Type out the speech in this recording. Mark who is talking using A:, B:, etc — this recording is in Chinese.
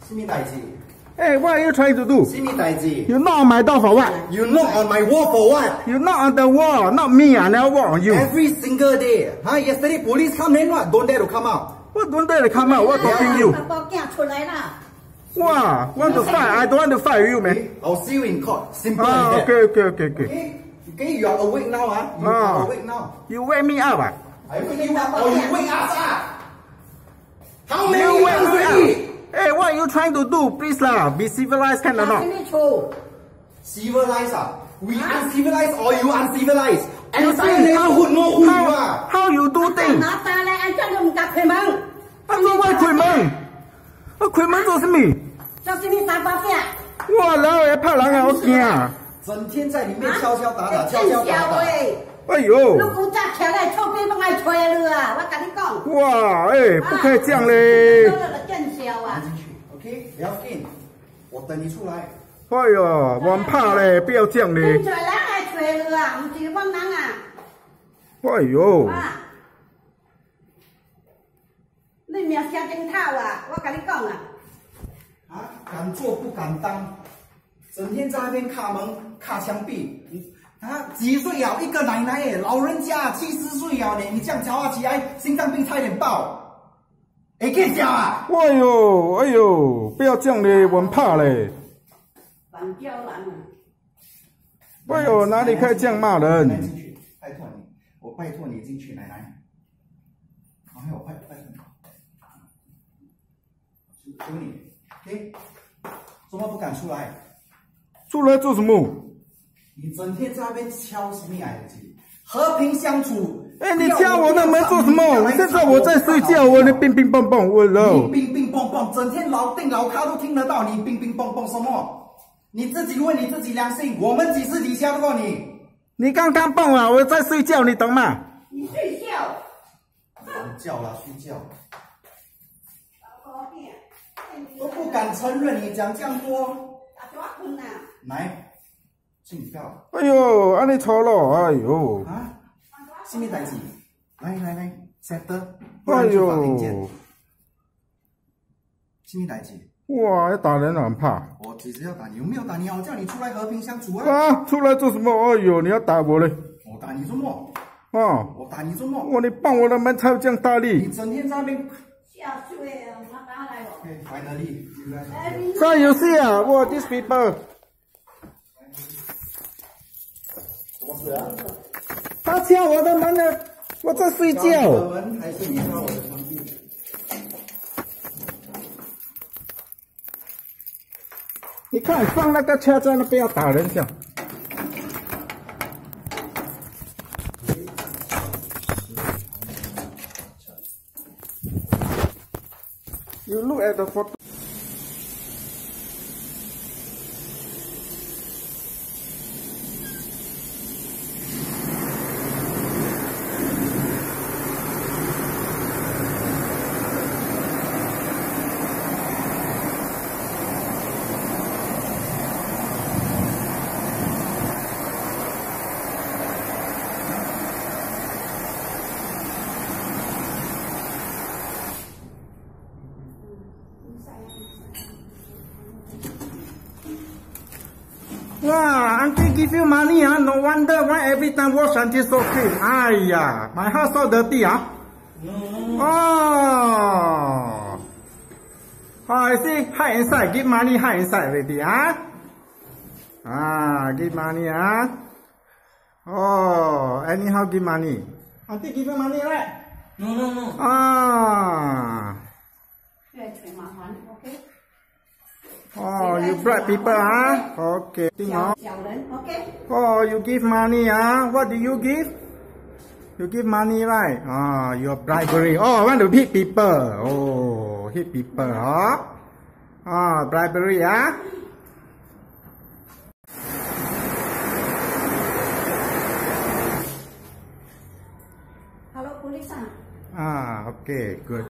A: 什么代志？
B: Hey, what are you trying to do?
A: 什么代志
B: You knock on my door for what?
A: You knock on my wall for what?
B: You knock on the wall, not me. I never walk on you.
A: Every single day. Huh? Yesterday police come in, what? Don't dare to come out.
B: What don't dare to come out? What talking you?
C: 出来啦！
B: Wow, want to fight? I don't want to fight with you, man.
A: I'll see you in court. Simple
B: Ah,
A: as that.
B: okay.
A: Okay, you are awake now, huh? You are awake now.
B: You wake me up, ah?
A: I wake you up or you wake us up? How many
B: You wake
A: times
B: me
A: already?
B: up. Hey, what are you trying to do? Please lah, be civilized, can or not?
A: Civilized, ah? We uncivilized or you uncivilized?
B: You
A: Entire neighborhood know who you are.
B: How you do things?
C: 拿大来，俺叫你唔甲开门。
B: 我做咩开门？我开门做什么？
C: 做什么三包饼？
B: 我老会怕人啊，我惊啊！
A: 整天在里面敲敲打打，敲敲打打。
B: 哎呦！
C: 你负责起来，臭屁帮俺吹了啊！我跟你讲。
B: 哇，哎，不可以这样嘞！
C: 更小啊！
A: 进去 ，OK，不要紧，我等你出来。
B: 哎呦，我怕嘞，不要这样嘞！
C: 吹人来吹了啊，唔是帮人啊！
B: 哎呦！
C: 你命下顶头啊！我跟你讲啊！
A: 啊，敢做不敢当，整天在那边卡门、卡墙壁。啊，几岁呀？一个奶奶耶，老人家70岁呀，你这样讲话起来，心脏病差点爆。哎，可以讲啊！
B: 哎呦，不要这样嘞，我很怕嘞。
C: 反叫人啊！
B: 哎呦，哪里可以这样骂人？
A: 进去，拜托你，我拜托你进去，奶奶。哎呦，拜托你，求你，哎，怎么不敢出来？
B: 出来做什么？
A: 你整天在那边敲什么矮子？和平相处。
B: 哎，你敲我的门做什么？现在我在睡觉，我的乒乒乓乓，我喽。
A: 你乒乒乓乓，整天老定老咖都听得到你乒乒乓乓什么？你自己问你自己良心，我们几次底敲过你？
B: 你刚刚蹦啊，我在睡觉，你懂吗？
C: 你睡觉。
A: 睡觉啦，睡觉。都不敢承认你讲这样多。来。睡觉。
B: 哎呦，安尼吵咯，哎呦。
A: 啊？什么代志？来，settle。
B: 哎呦。
A: 什么代志？
B: 哇，要打人很怕。
A: 我只是要打你，有没有打你啊？我叫你出来和平相处啊。
B: 啊，出来做什么？哎呦，你要打我嘞？
A: 我打你做么？
B: 啊，
A: 我打你做么？
B: 哇，你帮我的门才有这样大力。
A: 你整天在那边。
C: 下水啊，我打来了。
A: Okay, finally, you guys.
B: So you see 啊，哇 ，these people。他敲我的门呢，我在睡觉。
A: 门还是你敲我的墙壁？
B: 你看，放那个车在那边要打人这样。You look at the photo. Wow, auntie give you money, huh? No wonder why every time wash until so clean. Aiya, my house so dirty, huh? Oh. I see, hide inside, give money, hide inside already, huh? Ah, give money, huh? Oh, anyhow give money. Auntie give you money, right?
A: No.
B: Ah. Oh, you bribe people, huh? Okay. Oh, you give money, huh? What do you give? You give money, right? Oh, your bribery. Oh, I want to hit people. Oh, hit people, huh? Oh, bribery, huh?
C: Hello, police.
B: Ah, okay, good.